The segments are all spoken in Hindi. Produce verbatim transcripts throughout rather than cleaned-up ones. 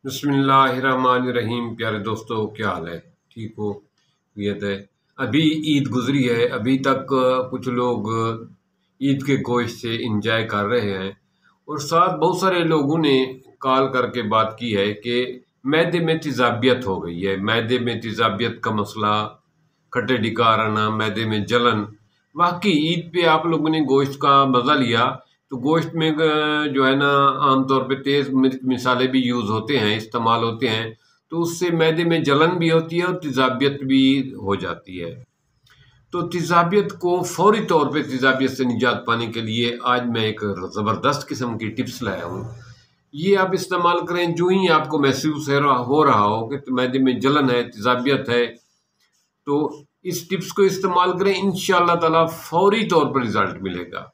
बिस्मिल्लाहिर्रहमानिर्रहीम। प्यारे दोस्तों, क्या हाल है? ठीक हो? खैरियत है? अभी ईद गुजरी है, अभी तक अ, कुछ लोग अ, ईद के गोश्त से इंजॉय कर रहे हैं और साथ बहुत सारे लोगों ने कॉल करके बात की है कि मैदे में तेज़ाबियत हो गई है। मैदे में तेज़ाबियत का मसला, खट्टे ढिकार आना, मैदे में जलन। वाकई ईद पे आप लोगों ने गोश्त का मज़ा लिया तो गोश्त में अ, जो है ना आमतौर पे तेज़ मिर्च मिसाले भी यूज़ होते हैं, इस्तेमाल होते हैं, तो उससे मैदे में जलन भी होती है और तेज़ाबियत भी हो जाती है। तो तेज़ाबियत को फ़ौरी तौर पे तेज़ाबियत से निजात पाने के लिए आज मैं एक ज़बरदस्त किस्म की टिप्स लाया हूँ। ये आप इस्तेमाल करें, जो ही आपको महसूस हो रहा हो रहा हो कि मैदे में जलन है, तेज़ाबियत है, तो इस टिप्स को इस्तेमाल करें, इंशाअल्लाह ताला फ़ौरी तौर पर रिज़ल्ट मिलेगा।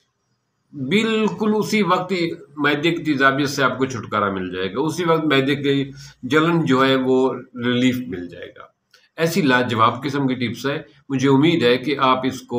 बिल्कुल उसी वक्त ही मैदे की तेज़ाबियत से आपको छुटकारा मिल जाएगा, उसी वक्त मैदे की जलन जो है वो रिलीफ मिल जाएगा। ऐसी लाजवाब किस्म की टिप्स है, मुझे उम्मीद है कि आप इसको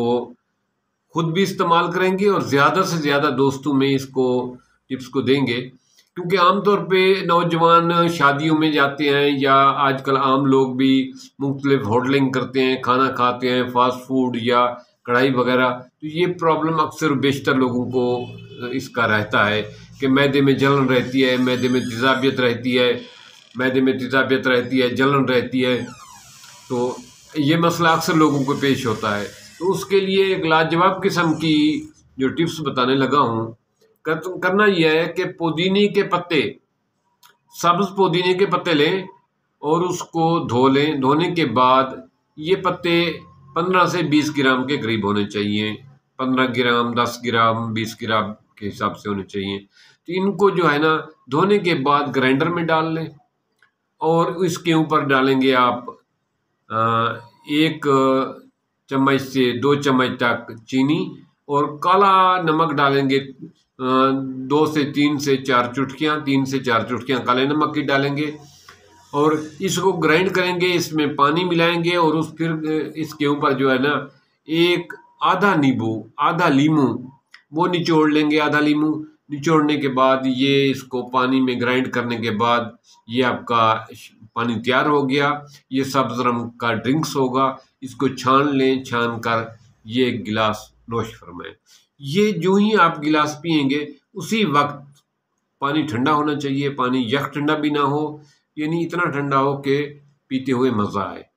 खुद भी इस्तेमाल करेंगे और ज़्यादा से ज़्यादा दोस्तों में इसको टिप्स को देंगे, क्योंकि आमतौर पे नौजवान शादियों में जाते हैं या आजकल आम लोग भी मुख्तलिफ होटलिंग करते हैं, खाना खाते हैं, फास्ट फूड या कढ़ाई वगैरह, तो ये प्रॉब्लम अक्सर बेशतर लोगों को इसका रहता है कि मैदे में जलन रहती है, मैदे में तेज़ाबियत रहती है, मैदे में तेज़ाबियत रहती है, जलन रहती है। तो ये मसला अक्सर लोगों को पेश होता है। तो उसके लिए एक लाजवाब किस्म की जो टिप्स बताने लगा हूँ, कर, करना यह है कि पुदीने के पत्ते, सब्ज़ पुदीने के पत्ते लें और उसको धो लें। धोने के बाद ये पत्ते पंद्रह से बीस ग्राम के करीब होने चाहिए। पंद्रह ग्राम, दस ग्राम, बीस ग्राम के हिसाब से होने चाहिए। तो इनको जो है ना धोने के बाद ग्राइंडर में डाल लें और इसके ऊपर डालेंगे आप अ, एक चम्मच से दो चम्मच तक चीनी और काला नमक डालेंगे। अ, दो से तीन से चार चुटकियाँ तीन से चार चुटकियाँ काले नमक की डालेंगे और इसको ग्राइंड करेंगे। इसमें पानी मिलाएंगे और उस फिर इसके ऊपर जो है ना एक आधा नींबू, आधा लीमू वो निचोड़ लेंगे। आधा लीमू निचोड़ने के बाद ये इसको पानी में ग्राइंड करने के बाद ये आपका पानी तैयार हो गया। ये सब्ज़ रंग का ड्रिंक्स होगा। इसको छान लें, छान कर ये एक गिलास नोश फरमाएं। ये जो ही आप गिलास पिएंगे उसी वक्त पानी ठंडा होना चाहिए। पानी यख ठंडा भी ना हो, यानी इतना ठंडा हो कि पीते हुए मज़ा आए।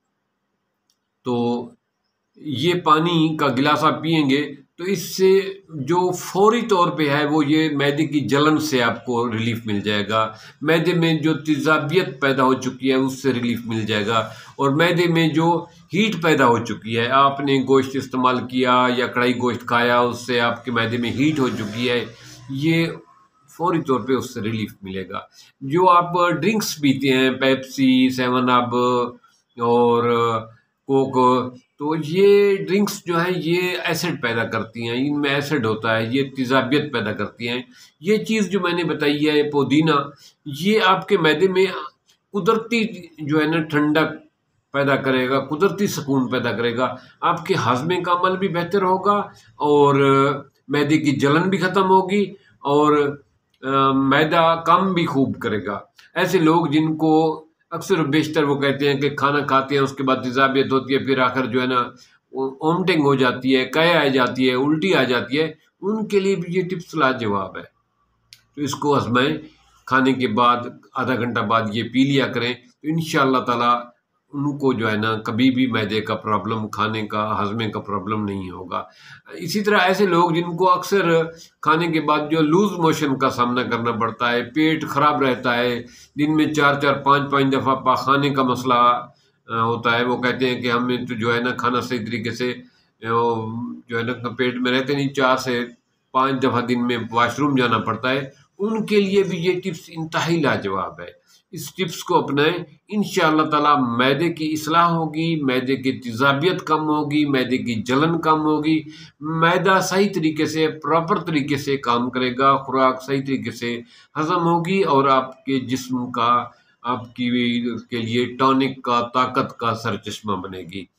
तो ये पानी का गिलास आप पिएंगे तो इससे जो फौरी तौर पे है वो ये मैदे की जलन से आपको रिलीफ मिल जाएगा। मैदे में जो तेज़ाबियत पैदा हो चुकी है उससे रिलीफ मिल जाएगा और मैदे में जो हीट पैदा हो चुकी है, आपने गोश्त इस्तेमाल किया या कढ़ाई गोश्त खाया, उससे आपके मैदे में हीट हो चुकी है, ये फौरी तौर पे उससे रिलीफ मिलेगा। जो आप ड्रिंक्स पीते हैं, पेप्सी, सेवन अप और कोक, तो ये ड्रिंक्स जो हैं ये एसिड पैदा करती हैं, इनमें एसिड होता है, ये तेज़ाबियत पैदा करती हैं। ये चीज़ जो मैंने बताई है पुदीना, ये आपके मैदे में कुदरती जो है ना ठंडक पैदा करेगा, कुदरती सुकून पैदा करेगा। आपके हाज़मे का अमल भी बेहतर होगा और मैदे की जलन भी ख़त्म होगी और अ, मैदा काम भी खूब करेगा। ऐसे लोग जिनको अक्सर बेशतर वो कहते हैं कि खाना खाते हैं उसके बाद तेज़ाबियत होती है, फिर आकर जो है ना वोमिटिंग हो जाती है, कै आ जाती है, उल्टी आ जाती है, उनके लिए भी ये टिप्स लाजवाब है। तो इसको आज़माएं, खाने के बाद आधा घंटा बाद ये पी लिया करें, तो इंशाअल्लाह ताला उनको जो है ना कभी भी मैदे का प्रॉब्लम, खाने का, हज़मे का प्रॉब्लम नहीं होगा। इसी तरह ऐसे लोग जिनको अक्सर खाने के बाद जो लूज़ मोशन का सामना करना पड़ता है, पेट ख़राब रहता है, दिन में चार चार पाँच पाँच दफ़ा पाखाने का मसला अ, होता है, वो कहते हैं कि हमें तो जो है ना खाना सही तरीके से अ, जो है ना पेट में रहते नहीं, चार से पाँच दफ़ा दिन में वॉशरूम जाना पड़ता है, उनके लिए भी ये टिप्स इंतहाई लाजवाब है। इस टिप्स को अपनाएं, इंशाअल्लाह ताला मैदे की इस्लाह होगी, मैदे की तेज़ाबियत कम होगी, मैदे की जलन कम होगी, मैदा सही तरीके से, प्रॉपर तरीके से काम करेगा, खुराक सही तरीके से हज़म होगी और आपके जिस्म का, आपकी के लिए टॉनिक का, ताकत का सरचश्मा बनेगी।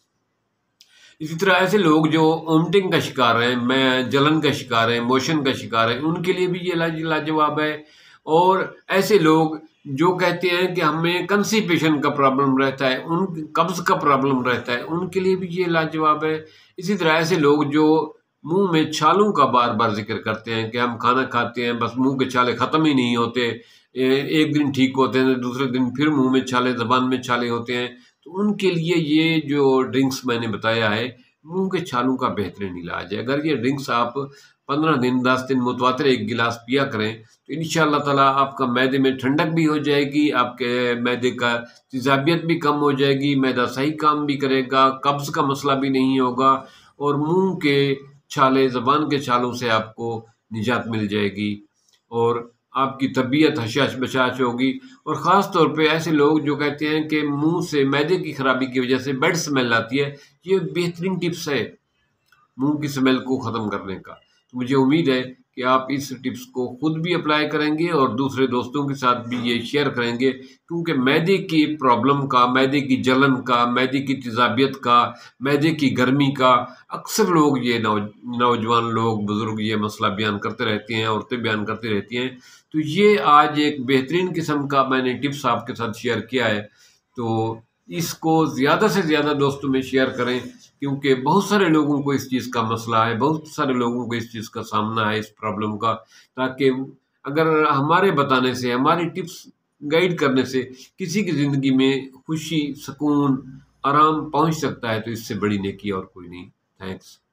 इसी तरह ऐसे लोग जो वोमिटिंग का शिकार हैं, मैं जलन का शिकार हैं, मोशन का शिकार हैं, उनके लिए भी ये लाज लाजवाब है। और ऐसे लोग जो कहते हैं कि हमें कंस्टिपेशन का प्रॉब्लम रहता है, उन कब्ज़ का प्रॉब्लम रहता है, उनके लिए भी ये लाजवाब है। इसी तरह ऐसे लोग जो मुँह में छालों का बार-बार ज़िक्र करते हैं कि हम खाना खाते हैं, बस मुँह के छाले ख़त्म ही नहीं होते। ए एक दिन ठीक होते हैं, दूसरे दिन फिर मुँह में छाले, ज़ुबान में छाले होते हैं। तो उनके लिए ये जो ड्रिंक्स मैंने बताया है, मुँह के छालों का बेहतरीन इलाज है। अगर ये ड्रिंक्स आप पंद्रह दिन, दस दिन मुतवातिर एक गिलास पिया करें, तो इंशाअल्लाह ताला आपका मैदे में ठंडक भी हो जाएगी, आपके मैदे का तेज़ाबियत भी कम हो जाएगी, मैदा सही काम भी करेगा, कब्ज़ का मसला भी नहीं होगा और मुँह के छाले, ज़ुबान के छालों से आपको निजात मिल जाएगी और आपकी तबीयत हशाश-बशाश होगी। और ख़ास तौर पे ऐसे लोग जो कहते हैं कि मुँह से मैदे की खराबी की वजह से बैड स्मेल आती है, ये बेहतरीन टिप्स है मुँह की स्मेल को ख़त्म करने का। तो मुझे उम्मीद है कि आप इस टिप्स को खुद भी अप्लाई करेंगे और दूसरे दोस्तों के साथ भी ये शेयर करेंगे, क्योंकि मैदे की प्रॉब्लम का, मैदे की जलन का, मैदे की तेज़ाबियत का, मैदे की गर्मी का अक्सर लोग ये नौ नौजवान लोग, बुज़ुर्ग ये मसला बयान करते रहते हैं, औरतें बयान करती रहती हैं। तो ये आज एक बेहतरीन किस्म का मैंने टिप्स आपके साथ शेयर किया है, तो इसको ज़्यादा से ज़्यादा दोस्तों में शेयर करें, क्योंकि बहुत सारे लोगों को इस चीज़ का मसला है, बहुत सारे लोगों को इस चीज़ का सामना है, इस प्रॉब्लम का। ताकि अगर हमारे बताने से, हमारी टिप्स गाइड करने से किसी की ज़िंदगी में खुशी, सुकून, आराम पहुँच सकता है, तो इससे बड़ी नेकी और कोई नहीं। थैंक्स।